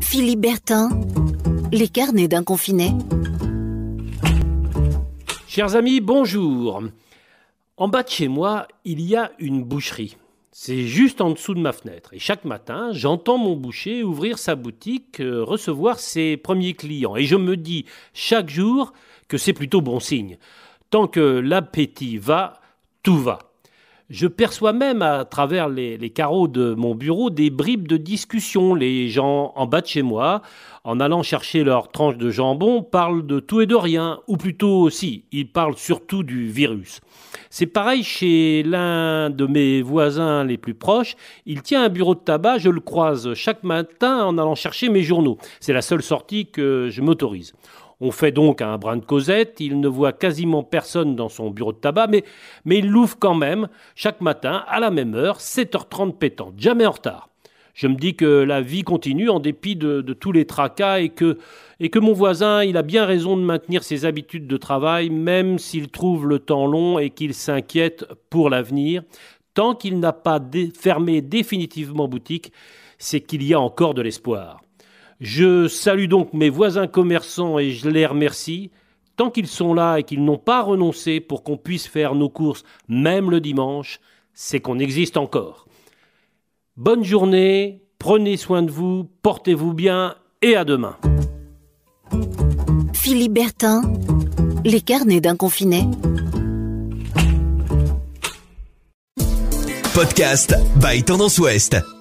Philippe Bertin, les carnets d'un confiné. Chers amis, bonjour. En bas de chez moi, il y a une boucherie. C'est juste en dessous de ma fenêtre. Et chaque matin, j'entends mon boucher ouvrir sa boutique, recevoir ses premiers clients. Et je me dis chaque jour que c'est plutôt bon signe. Tant que l'appétit va, tout va. Je perçois même à travers les carreaux de mon bureau des bribes de discussion. Les gens en bas de chez moi, en allant chercher leur tranche de jambon, parlent de tout et de rien. Ou plutôt, si, ils parlent surtout du virus. C'est pareil chez l'un de mes voisins les plus proches. Il tient un bureau de tabac, je le croise chaque matin en allant chercher mes journaux. C'est la seule sortie que je m'autorise. On fait donc un brin de causette, il ne voit quasiment personne dans son bureau de tabac, mais il l'ouvre quand même chaque matin à la même heure, 7h30 pétante, jamais en retard. Je me dis que la vie continue en dépit de tous les tracas et que mon voisin, il a bien raison de maintenir ses habitudes de travail, même s'il trouve le temps long et qu'il s'inquiète pour l'avenir. Tant qu'il n'a pas fermé définitivement boutique, c'est qu'il y a encore de l'espoir. Je salue donc mes voisins commerçants et je les remercie. Tant qu'ils sont là et qu'ils n'ont pas renoncé pour qu'on puisse faire nos courses, même le dimanche, c'est qu'on existe encore. Bonne journée, prenez soin de vous, portez-vous bien et à demain. Philippe Bertin, les carnets d'un confiné. Podcast by Tendance Ouest.